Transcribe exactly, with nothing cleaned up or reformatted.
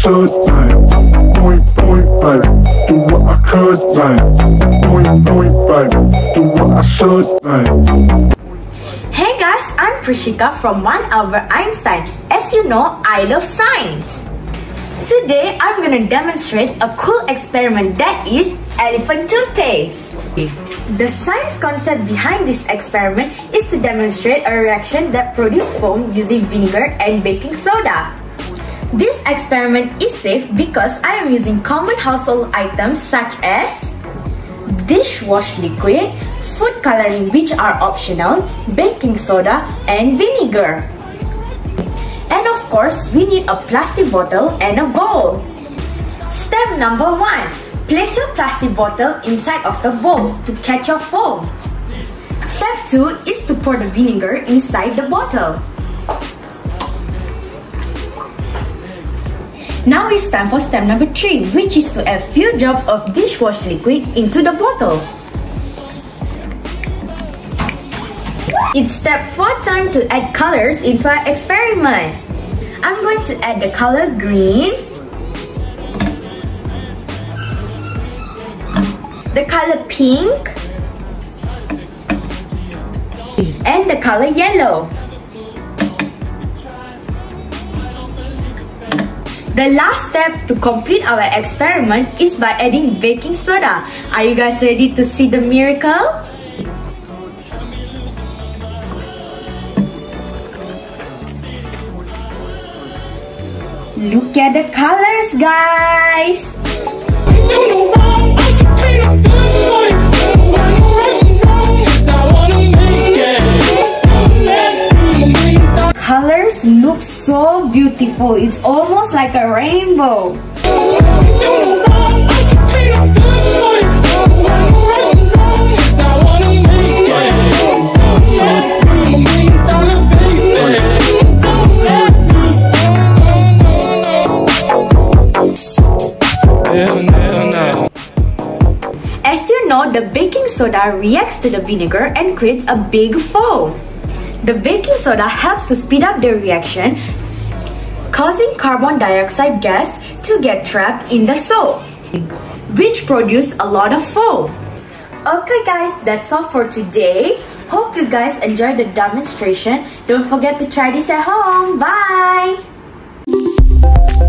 should like. Point, point, like, do what I could like. Point, point, like, do what I should like. Hey guys, I'm Prishika from One Albert Einstein. As you know, I love science. Today, I'm gonna demonstrate a cool experiment that is elephant toothpaste. The science concept behind this experiment is to demonstrate a reaction that produces foam using vinegar and baking soda. This experiment is safe because I am using common household items such as dishwash liquid, food coloring which are optional, baking soda, and vinegar. And of course, we need a plastic bottle and a bowl. Step number one. Place your plastic bottle inside of the bowl to catch your foam. Step two is to pour the vinegar inside the bottle. Now it's time for step number three, which is to add few drops of dishwash liquid into the bottle. It's step four time to add colors into our experiment. I'm going to add the color green, the color pink, and the color yellow. The last step to complete our experiment is by adding baking soda. Are you guys ready to see the miracle? Look at the colors, guys! Colors look so beautiful. It's almost like a rainbow. As you know, the baking soda reacts to the vinegar and creates a big foam. The baking soda helps to speed up the reaction, causing carbon dioxide gas to get trapped in the soap, which produces a lot of foam. Okay guys, that's all for today. Hope you guys enjoyed the demonstration. Don't forget to try this at home. Bye!